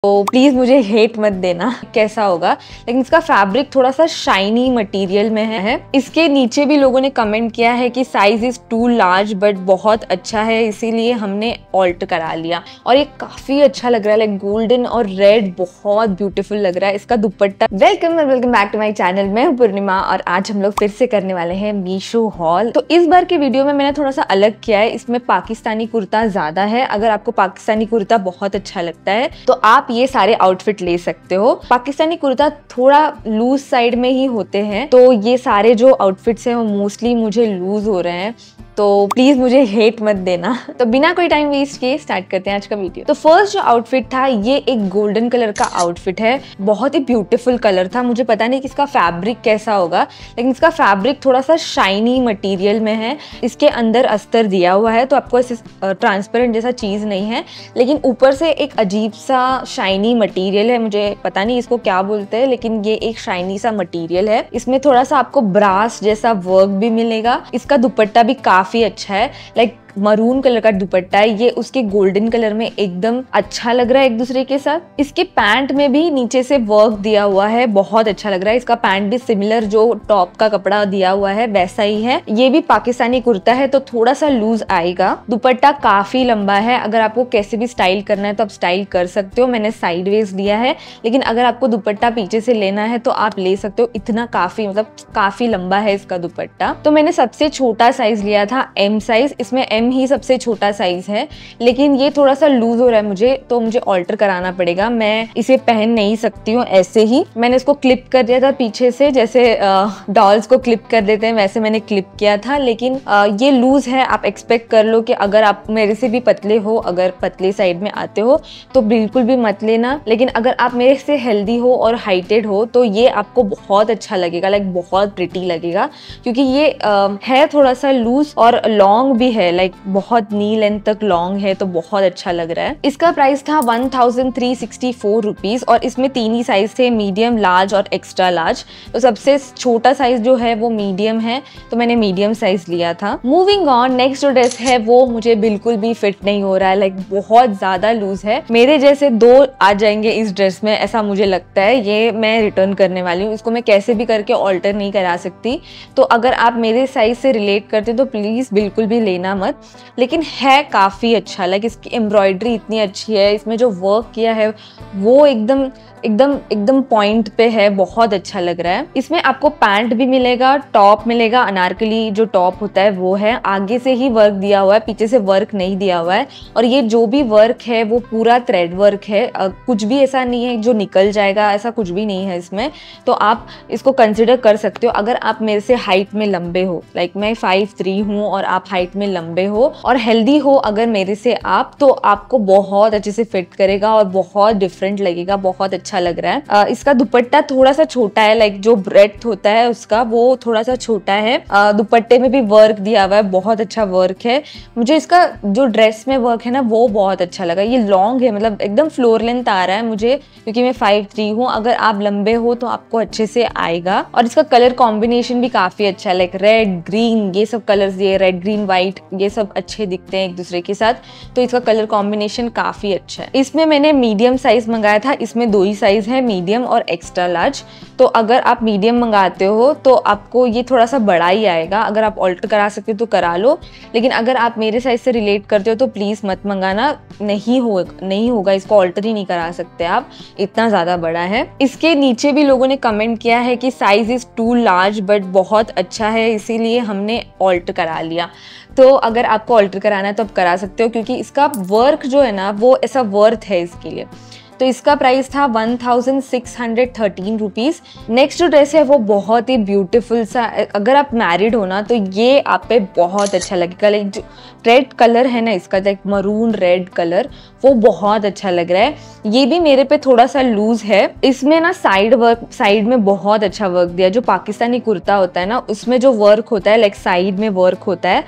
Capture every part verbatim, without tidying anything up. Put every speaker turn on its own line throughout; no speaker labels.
तो प्लीज़ मुझे हेट मत देना कैसा होगा, लेकिन इसका फैब्रिक थोड़ा सा शाइनी मटेरियल में है। इसके नीचे भी लोगों ने कमेंट किया है कि size is too large but बहुत अच्छा है, इसीलिए हमने ऑल्ट करा लिया। और ये काफ़ी अच्छा लग रहा है, लाइक गोल्डन और रेड बहुत ब्यूटीफुल लग रहा है इसका दुपट्टा। वेलकम और welcome back to my channel. मैं हूँ पूर्णिमा और आज हम लोग फिर से करने वाले हैं मीशो हॉल। तो इस बार के वीडियो में मैंने थोड़ा सा अलग किया है, इसमें पाकिस्तानी कुर्ता ज़्यादा है। अगर आपको पाकिस्तानी कुर्ता बहुत अच्छा लगता है तो आप ये सारे आउटफिट ले सकते हो। पाकिस्तानी कुर्ता थोड़ा लूज साइड में ही होते हैं, तो ये सारे जो आउटफिट्स हैं वो मोस्टली मुझे लूज हो रहे हैं, तो प्लीज मुझे हेट मत देना। तो बिना कोई टाइम वेस्ट किए स्टार्ट करते हैं आज का वीडियो। तो फर्स्ट जो आउटफिट था ये एक गोल्डन कलर का आउटफिट है, बहुत ही ब्यूटीफुल कलर था। मुझे पता नहीं कि इसका फैब्रिक कैसा होगा, लेकिन इसका फैब्रिक थोड़ा सा शाइनी मटेरियल में है। इसके अंदर अस्तर दिया हुआ है, तो आपको ऐसे ट्रांसपेरेंट जैसा चीज नहीं है, लेकिन ऊपर से एक अजीब सा शाइनी मटेरियल है। मुझे पता नहीं इसको क्या बोलते हैं, लेकिन ये एक शाइनी सा मटेरियल है। इसमें थोड़ा सा आपको ब्रास जैसा वर्क भी मिलेगा। इसका दुपट्टा भी काफी अच्छा है, लाइक मरून कलर का दुपट्टा है। ये उसके गोल्डन कलर में एकदम अच्छा लग रहा है एक दूसरे के साथ। इसके पैंट में भी नीचे से वर्क दिया हुआ है, बहुत अच्छा लग रहा है। इसका पैंट भी सिमिलर जो टॉप का कपड़ा दिया हुआ है वैसा ही है। ये भी पाकिस्तानी कुर्ता है तो थोड़ा सा लूज आएगा। दुपट्टा काफी लंबा है, अगर आपको कैसे भी स्टाइल करना है तो आप स्टाइल कर सकते हो। मैंने साइड वेज लिया है, लेकिन अगर आपको दुपट्टा पीछे से लेना है तो आप ले सकते हो। इतना काफी मतलब काफी लंबा है इसका दुपट्टा। तो मैंने सबसे छोटा साइज लिया था एम साइज। इसमें एम ही सबसे छोटा साइज है, लेकिन ये थोड़ा सा लूज हो रहा है मुझे, तो मुझे ऑल्टर कराना पड़ेगा। मैं इसे पहन नहीं सकती हूँ ऐसे ही। मैंने इसको क्लिप कर दिया था पीछे से, जैसे डॉल्स को क्लिप कर देते हैं वैसे मैंने क्लिप किया था, लेकिन आ, ये लूज है। आप एक्सपेक्ट कर लो कि अगर आप मेरे से भी पतले हो, अगर पतले साइड में आते हो तो बिल्कुल भी मत लेना, लेकिन अगर आप मेरे से हेल्दी हो और हाइटेड हो तो ये आपको बहुत अच्छा लगेगा, लाइक बहुत प्रिटी लगेगा, क्योंकि ये आ, है थोड़ा सा लूज और लॉन्ग भी है, लाइक बहुत नी लेंथ तक लॉन्ग है, तो बहुत अच्छा लग रहा है। इसका प्राइस था one thousand three sixty four rupees और इसमें तीन ही साइज थे, मीडियम, लार्ज और एक्स्ट्रा लार्ज। तो सबसे छोटा साइज जो है वो मीडियम है, तो मैंने मीडियम साइज लिया था। मूविंग ऑन, नेक्स्ट जो ड्रेस है वो मुझे बिल्कुल भी फिट नहीं हो रहा है, लाइक बहुत ज्यादा लूज है। मेरे जैसे दो आ जाएंगे इस ड्रेस में ऐसा मुझे लगता है। ये मैं रिटर्न करने वाली हूँ, इसको मैं कैसे भी करके ऑल्टर नहीं करा सकती। तो अगर आप मेरे साइज से रिलेट करते तो प्लीज बिल्कुल भी लेना मत, लेकिन है काफ़ी अच्छा। लाइक इसकी एम्ब्रॉयडरी इतनी अच्छी है, इसमें जो वर्क किया है वो एकदम एकदम एकदम पॉइंट पे है, बहुत अच्छा लग रहा है। इसमें आपको पैंट भी मिलेगा, टॉप मिलेगा, अनारकली जो टॉप होता है वो है। आगे से ही वर्क दिया हुआ है, पीछे से वर्क नहीं दिया हुआ है। और ये जो भी वर्क है वो पूरा थ्रेड वर्क है, आ, कुछ भी ऐसा नहीं है जो निकल जाएगा, ऐसा कुछ भी नहीं है इसमें। तो आप इसको कंसिडर कर सकते हो अगर आप मेरे से हाइट में लंबे हो, लाइक मैं फाइव थ्री हूँ और आप हाइट में लंबे हो और हेल्दी हो अगर मेरे से आप, तो आपको बहुत अच्छे से फिट करेगा और बहुत डिफरेंट लगेगा, बहुत अच्छा लग रहा है। आ, इसका दुपट्टा थोड़ा सा छोटा है, लाइक जो ब्रेड्थ होता है उसका वो थोड़ा सा छोटा है। आ, दुपट्टे में भी वर्क दिया हुआ है, बहुत अच्छा वर्क है। मुझे इसका जो ड्रेस में वर्क है ना वो बहुत अच्छा लगा। ये लॉन्ग है, मतलब एकदम फ्लोर लेंथ आ रहा है मुझे, क्योंकि मैं फाइव थ्री हूँ। अगर आप लंबे हो तो आपको अच्छे से आएगा। और इसका कलर कॉम्बिनेशन भी काफी अच्छा है, लाइक रेड ग्रीन, ये सब कलर्स, ये रेड ग्रीन व्हाइट, ये सब अच्छे दिखते हैं एक दूसरे के साथ। तो इसका कलर कॉम्बिनेशन काफी अच्छा है। इसमें मैंने मीडियम साइज मंगाया था, इसमें दो ही साइज है, मीडियम और एक्स्ट्रा लार्ज। तो अगर आप मीडियम मंगाते हो तो आपको ये थोड़ा सा बड़ा ही आएगा। अगर आप ऑल्टर करा सकते हो तो करा लो, लेकिन अगर आप मेरे साइज से रिलेट करते हो तो प्लीज मत मंगाना, नहीं हो नहीं होगा, इसको ऑल्टर ही नहीं करा सकते आप, इतना ज्यादा बड़ा है। इसके नीचे भी लोगों ने कमेंट किया है कि size is too large but बहुत अच्छा है, इसीलिए हमने ऑल्टर करा लिया। तो अगर आपको ऑल्टर कराना है तो आप करा सकते हो, क्योंकि इसका वर्क जो है ना वो ऐसा वर्थ है इसके लिए। तो इसका प्राइस था one thousand six hundred thirteen rupees. Next जो ड्रेस है वो बहुत ही ब्यूटीफुल सा, अगर आप मैरिड हो ना तो ये आप पे बहुत अच्छा लगेगा। लाइक जो रेड कलर है ना इसका, लाइक मरून रेड कलर, वो बहुत अच्छा लग रहा है। ये भी मेरे पे थोड़ा सा लूज है। इसमें ना साइड वर्क, साइड में बहुत अच्छा वर्क दिया। जो पाकिस्तानी कुर्ता होता है ना उसमें जो वर्क होता है, लाइक साइड में वर्क होता है,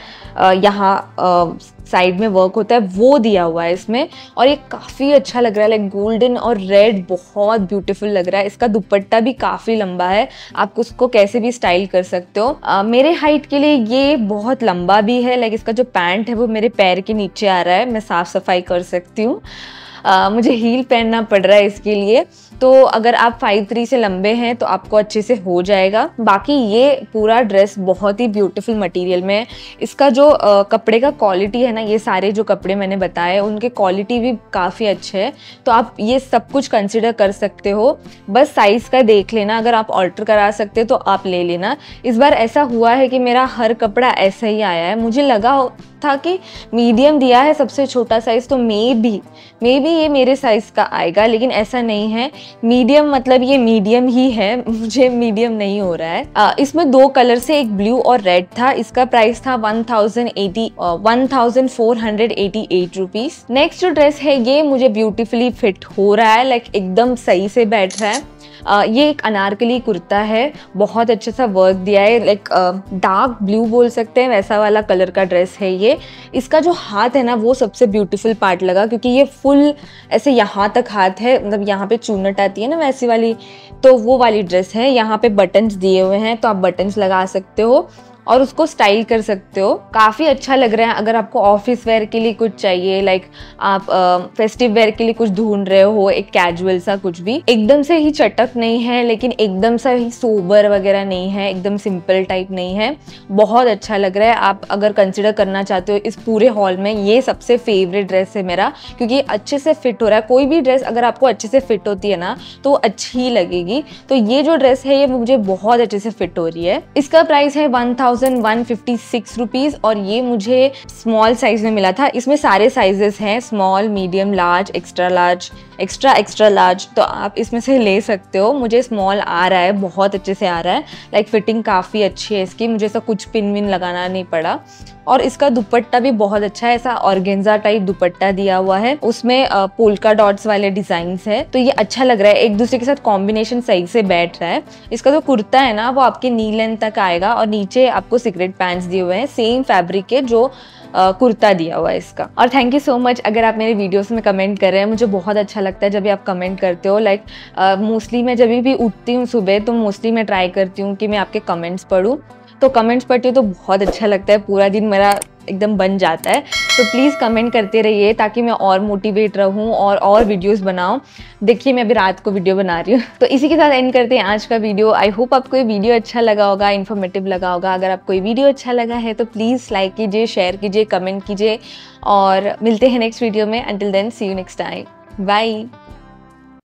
यहाँ साइड में वर्क होता है, वो दिया हुआ है इसमें। और ये काफ़ी अच्छा लग रहा है, लाइक गोल्डन और रेड, बहुत ब्यूटीफुल लग रहा है। इसका दुपट्टा भी काफ़ी लंबा है, आप उसको कैसे भी स्टाइल कर सकते हो। आ, मेरे हाइट के लिए ये बहुत लंबा भी है, लाइक इसका जो पैंट है वो मेरे पैर के नीचे आ रहा है, मैं साफ सफाई कर सकती हूँ। आ, मुझे हील पहनना पड़ रहा है इसके लिए। तो अगर आप फाइव थ्री से लंबे हैं तो आपको अच्छे से हो जाएगा। बाकी ये पूरा ड्रेस बहुत ही ब्यूटीफुल मटेरियल में है। इसका जो आ, कपड़े का क्वालिटी है ना, ये सारे जो कपड़े मैंने बताए उनके क्वालिटी भी काफ़ी अच्छे है। तो आप ये सब कुछ कंसिडर कर सकते हो, बस साइज़ का देख लेना, अगर आप ऑल्टर करा सकते हो तो आप ले लेना। इस बार ऐसा हुआ है कि मेरा हर कपड़ा ऐसा ही आया है। मुझे लगा था कि मीडियम दिया है सबसे छोटा साइज़, तो मे बी मे बी ये मेरे साइज़ का आएगा, लेकिन ऐसा नहीं है। मीडियम मतलब ये मीडियम ही है, मुझे मीडियम नहीं हो रहा है। आ, इसमें दो कलर से, एक ब्लू और रेड था। इसका प्राइस था one thousand eighty one thousand four hundred eighty eight rupees. Next जो ड्रेस है ये मुझे ब्यूटीफुली फिट हो रहा है, लाइक एकदम सही से बैठ रहा है। Uh, ये एक अनारकली कुर्ता है, बहुत अच्छा सा वर्क दिया है, लाइक डार्क ब्लू बोल सकते हैं, वैसा वाला कलर का ड्रेस है ये। इसका जो हाथ है ना वो सबसे ब्यूटीफुल पार्ट लगा, क्योंकि ये फुल ऐसे यहाँ तक हाथ है, मतलब यहाँ पे चूनट आती है ना वैसी वाली, तो वो वाली ड्रेस है। यहाँ पे बटन्स दिए हुए हैं, तो आप बटन्स लगा सकते हो और उसको स्टाइल कर सकते हो। काफ़ी अच्छा लग रहा है। अगर आपको ऑफिस वेयर के लिए कुछ चाहिए, लाइक आप फेस्टिव वेयर के लिए कुछ ढूंढ रहे हो, एक कैजुअल सा कुछ भी, एकदम से ही चटक नहीं है लेकिन एकदम सा ही सोबर वगैरह नहीं है, एकदम सिंपल टाइप नहीं है, बहुत अच्छा लग रहा है। आप अगर कंसिडर करना चाहते हो इस पूरे हॉल में, ये सबसे फेवरेट ड्रेस है मेरा, क्योंकि अच्छे से फिट हो रहा है। कोई भी ड्रेस अगर आपको अच्छे से फिट होती है ना तो अच्छी ही लगेगी। तो ये जो ड्रेस है ये मुझे बहुत अच्छे से फिट हो रही है। इसका प्राइस है one thousand one fifty six rupees और ये मुझे स्मॉल साइज में मिला था। इसमें सारे साइजेस हैं, small, medium, large, extra large, extra extra large, तो आप इसमें से ले सकते हो। मुझे स्मॉल आ रहा है, बहुत अच्छे से आ रहा है, लाइक फिटिंग काफ़ी अच्छी है इसकी, मुझे ऐसा कुछ पिन विन लगाना नहीं पड़ा। और इसका दुपट्टा भी बहुत अच्छा है, ऐसा ऑर्गेन्जा टाइप दुपट्टा दिया हुआ है, उसमें पोल्का डॉट्स वाले डिजाइन्स है, तो ये अच्छा लग रहा है, एक दूसरे के साथ कॉम्बिनेशन सही से बैठ रहा है। इसका जो कुर्ता है ना वो आपके नी लेंथ तक आएगा और नीचे आपको सिगरेट पैंट्स दिए हुए हैं, सेम फैब्रिक के जो कुर्ता दिया हुआ है इसका। और थैंक यू सो मच अगर आप मेरे वीडियोस में कमेंट कर रहे हैं, मुझे बहुत अच्छा लगता है जब भी आप कमेंट करते हो। लाइक मोस्टली मैं जब भी उठती हूँ सुबह तो मोस्टली मैं ट्राई करती हूँ कि मैं आपके कमेंट्स पढूं, तो कमेंट्स पढ़ती हूँ तो बहुत अच्छा लगता है, पूरा दिन मेरा एकदम बन जाता है। तो प्लीज़ कमेंट करते रहिए ताकि मैं और मोटिवेट रहूँ और और वीडियोस बनाऊँ। देखिए मैं अभी रात को वीडियो बना रही हूँ। तो इसी के साथ एंड करते हैं आज का वीडियो। आई होप आपको ये वीडियो अच्छा लगा होगा, इन्फॉर्मेटिव लगा होगा। अगर आपको ये वीडियो अच्छा लगा है तो प्लीज़ लाइक कीजिए, शेयर कीजिए, कमेंट कीजिए और मिलते हैं नेक्स्ट वीडियो में। Until then see you next time, bye.